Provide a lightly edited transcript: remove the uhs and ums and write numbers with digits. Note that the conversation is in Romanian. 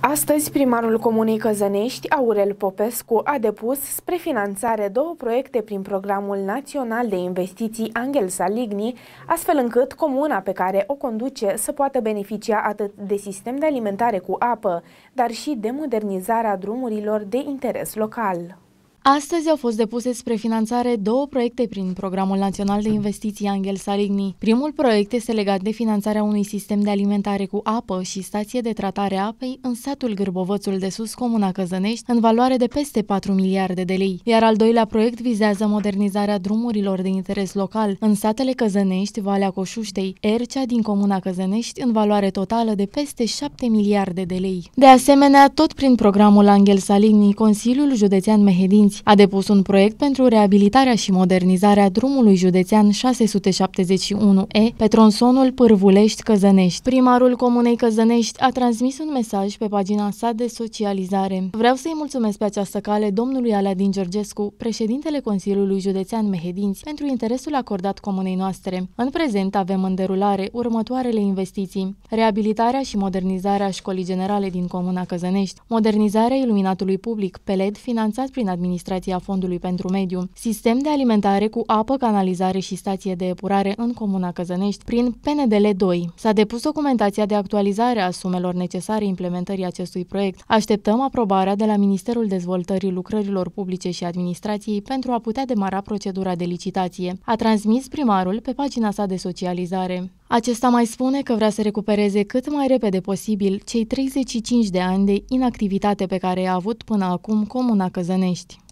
Astăzi, primarul Comunei Căzănești, Aurel Popescu, a depus spre finanțare 2 proiecte prin Programul Național de Investiții Angel Saligny, astfel încât comuna pe care o conduce să poată beneficia atât de sistem de alimentare cu apă, dar și de modernizarea drumurilor de interes local. Astăzi au fost depuse spre finanțare 2 proiecte prin Programul Național de Investiții Angel Saligny. Primul proiect este legat de finanțarea unui sistem de alimentare cu apă și stație de tratare a apei în satul Gârbovățul de Sus, Comuna Căzănești, în valoare de peste 4 miliarde de lei. Iar al doilea proiect vizează modernizarea drumurilor de interes local în satele Căzănești, Valea Coșuștei, Ercea din Comuna Căzănești, în valoare totală de peste 7 miliarde de lei. De asemenea, tot prin Programul Angel Saligny, Consiliul Județean Mehedinți a depus un proiect pentru reabilitarea și modernizarea drumului județean 671E pe tronsonul Pârvulești-Căzănești. Primarul Comunei Căzănești a transmis un mesaj pe pagina sa de socializare. Vreau să-i mulțumesc pe această cale domnului Aladin Georgescu, președintele Consiliului Județean Mehedinți, pentru interesul acordat comunei noastre. În prezent avem în derulare următoarele investiții: reabilitarea și modernizarea școlii generale din Comuna Căzănești, modernizarea iluminatului public pe LED finanțat prin administrația Fondului pentru Mediu, sistem de alimentare cu apă, canalizare și stație de epurare în Comuna Căzănești prin PNDL 2. S-a depus documentația de actualizare a sumelor necesare implementării acestui proiect. Așteptăm aprobarea de la Ministerul Dezvoltării Lucrărilor Publice și Administrației pentru a putea demara procedura de licitație, a transmis primarul pe pagina sa de socializare. Acesta mai spune că vrea să recupereze cât mai repede posibil cei 35 de ani de inactivitate pe care i-a avut până acum Comuna Căzănești.